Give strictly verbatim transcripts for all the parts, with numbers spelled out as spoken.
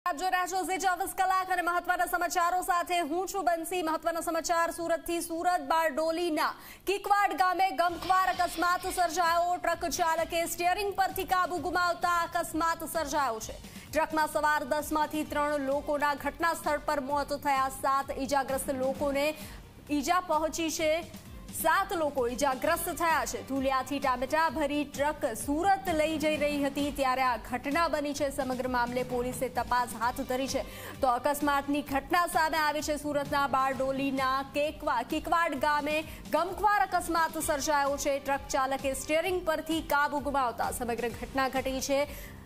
જો રહ્યા છો ચોવીસ કલાક અને મહત્વના સમાચારો સાથે હું છું બંસી। મહત્વના સમાચાર સુરતથી। સુરત બારડોલીના કિકવાડ ગામે ગમખ્વાર અકસ્માત સર્જાયો। ટ્રક ચાલકે સ્ટીયરિંગ પરથી કાબુ ગુમાવતા અકસ્માત સર્જાયો છે। ટ્રકમાં સવાર દસ માંથી ત્રણ લોકોના ઘટના સ્થળ પર મોત થયા। સાત ઈજાગ્રસ્ત લોકોને ઈજા પહોંચી છે। सात लोग इजाग्रस्त थया छे। धुलियाथी टामेटा भरी ट्रक सूरत लई जई रही हती त्यारे आ घटना बनी छे। समग्र मामले पोलीसे तपास हाथ धरी छे। तो अकस्मातनी घटना सामे आवी छे। सूरतना बारडोलीना केकवा किकवाड गामे गमख्वार अकस्मात सर्जायो छे। ट्रक चालके स्टीयरिंग परथी काबू गुमावता समग्र घटना घटी छे।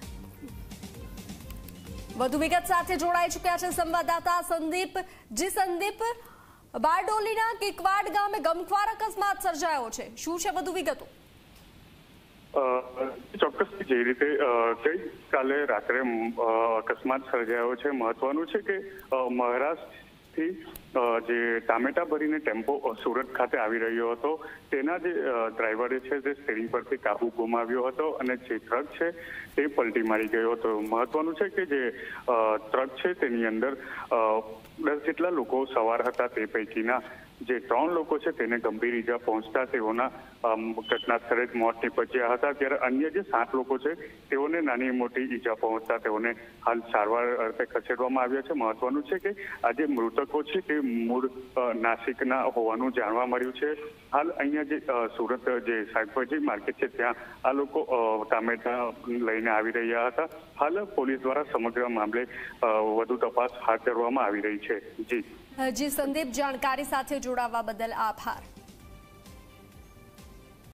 વધુ વિગત સાથે જોડાઈ ચૂક્યા છે સંવાદદાતા સંદીપ। જી સંદીપ, બારડોલીના કિકવાડ ગામે ગમખ્વાર અકસ્માત સર્જાયો છે, શું છે વધુ વિગતો? ચોક્કસ જે રીતે ગઈકાલે રાત્રે અકસ્માત સર્જાયો છે, મહત્વનું છે કે મહારાષ્ટ્રથી જે ટામેટા ભરીને ટેમ્પો સુરત ખાતે આવી રહ્યો હતો તેના જે ડ્રાઈવરે છે તે સ્ટીયરિંગ પરથી કાબુ ગુમાવ્યો હતો અને જે ટ્રક છે તે પલટી મારી ગયો હતો। મહત્વનું છે કે જે ટ્રક છે તેની અંદર દસ જેટલા લોકો સવાર હતા, તે પૈકીના જે ત્રણ લોકો છે તેને ગંભીર ઈજા પહોંચતા તેઓના ઘટના સ્થળે જ મોત નીપજ્યા હતા। ત્યારે અન્ય જે સાત લોકો છે તેઓને નાની મોટી ઈજા પહોંચતા તેઓને હાલ સારવાર અર્થે ખસેડવામાં આવ્યા છે। મહત્વનું છે કે આ જે મૃતકો છે તે મૂળ નાસિકના હોવાનું જાણવા મળ્યું છે। હાલ અહીંયા જે સુરત જે શાકભાજી માર્કેટ છે ત્યાં આ લોકો ટામેટા લઈને આવી રહ્યા હતા। હાલ પોલીસ દ્વારા સમગ્ર મામલે વધુ તપાસ હાથ ધરવામાં આવી રહી છે। જી જી સંદીપ, જાણકારી સાથે જોડાવા બદલ આભાર।